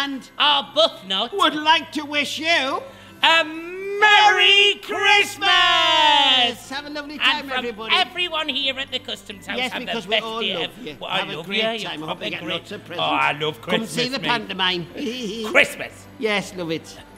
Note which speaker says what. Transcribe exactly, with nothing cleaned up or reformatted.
Speaker 1: and
Speaker 2: Arbuthnot
Speaker 1: would like to wish you
Speaker 2: a Merry Christmas!
Speaker 1: Have a lovely time,
Speaker 2: and from
Speaker 1: everybody.
Speaker 2: everyone here at the Customs House,
Speaker 1: Yes,
Speaker 2: have
Speaker 1: because
Speaker 2: the
Speaker 1: we
Speaker 2: best
Speaker 1: all
Speaker 2: day
Speaker 1: love
Speaker 2: ever.
Speaker 1: you.
Speaker 2: Well, I
Speaker 1: Have a
Speaker 2: love
Speaker 1: great
Speaker 2: you.
Speaker 1: time.
Speaker 2: You're
Speaker 1: I hope you get
Speaker 2: great.
Speaker 1: lots of
Speaker 2: Oh,
Speaker 1: presents.
Speaker 2: I love Christmas.
Speaker 1: Come see the
Speaker 2: mate.
Speaker 1: pantomime.
Speaker 2: Christmas.
Speaker 1: Yes, love it.